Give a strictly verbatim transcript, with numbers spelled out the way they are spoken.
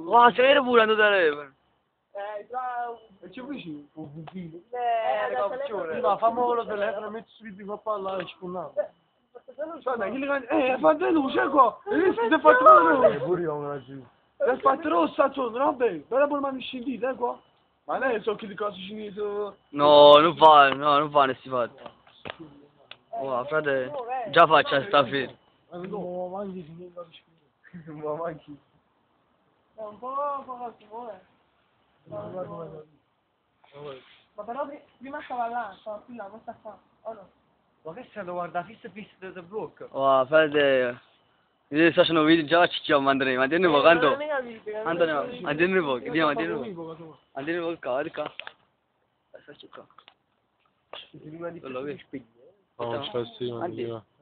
Wow, se era pure andato da leva. Eh, già... E ci vicino, un buchino. Eh, la Ma fammi quello telefono, metti subito qua a parlare e ci punniamo. Guarda, chi li canta? Eh, fate luce qua! E visto si è fatto rosso! Pure io me la giù. Si è fatto rosso a tutto, no? Beh, bella buona mano scindita, eh, qua. Ma lei so che di cose cinese... No, non fa, no, non fa nessi fatti. Wow, frate, già faccia sta fine. Ma non manchi si ne capisci più. Non manchi. È un po' poco timore. Ma però pri- prima stava là, stava più là, non sta qua. Oh no. Ma che stai guarda fissa fissa da bocca? Wow, frate, io sto facendo un video già ci chiamo Andrea, ma tieni un po', canto. Antonio, andiamo un po', andiamo, andiamo un po'. Andiamo un po', guarda qua. Aspetta qua. Quello che spegni. No, non c'è sì, non Andiamo.